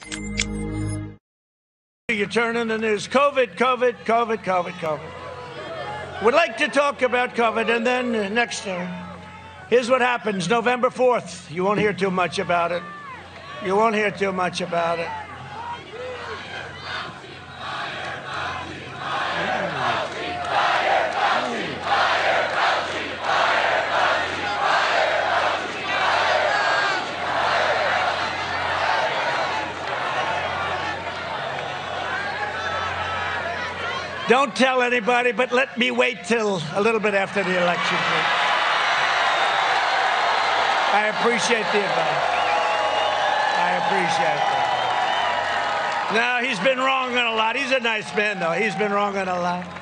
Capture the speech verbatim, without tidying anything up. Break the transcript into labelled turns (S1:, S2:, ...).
S1: You turn on the news, COVID, COVID, COVID, COVID, COVID. Would like to talk about COVID, and then uh, next, uh, here's what happens. November fourth, you won't hear too much about it. You won't hear too much about it. Don't tell anybody, but let me wait till a little bit after the election, please. I appreciate the advice. I appreciate it. No, he's been wrong on a lot. He's a nice man, though. He's been wrong on a lot.